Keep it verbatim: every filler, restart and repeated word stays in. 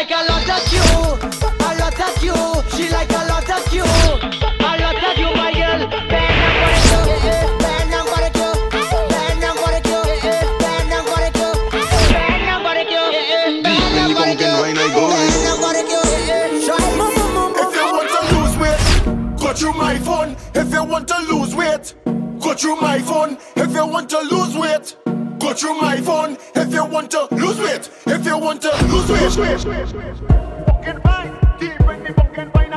like a lot of you, a lot of you. She like a lot of you, a lot of you, my girl. Bend down for the you, bend down for the you, bend down for the you, bend down for the you, bend down for the you, bend down for the you, bend down for the you. If you want to lose weight, go through my phone. If you want to lose weight, go through my phone. If you want to lose weight, go through my phone. If you want to lose weight, if you want to lose weight. Fucking fine, keep bring the fucking fine.